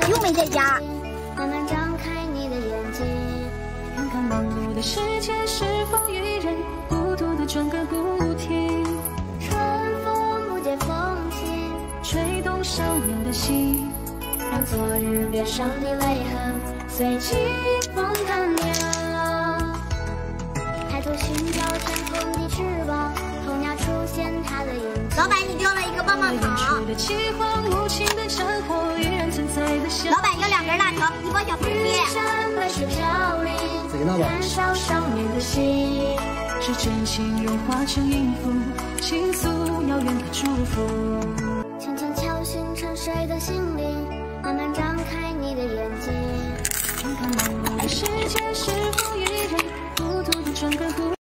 又没在家。 慢慢张开你的眼睛，看看忙碌的世界是否依然孤独的转个不停。春风不解风情，吹动少年的心，让昨日脸上的泪痕随季风干掉。抬头寻找天空的翅膀，候鸟出现它的影子。 老板，你掉了一个棒棒糖。老板要2根辣条，1包小薯片。 谁呢吧？ 是真情融化成音符，倾诉遥远的祝福。轻轻敲醒沉睡的心灵，慢慢张开你的眼睛，看看忙碌的世界是否依然孤独的转个不。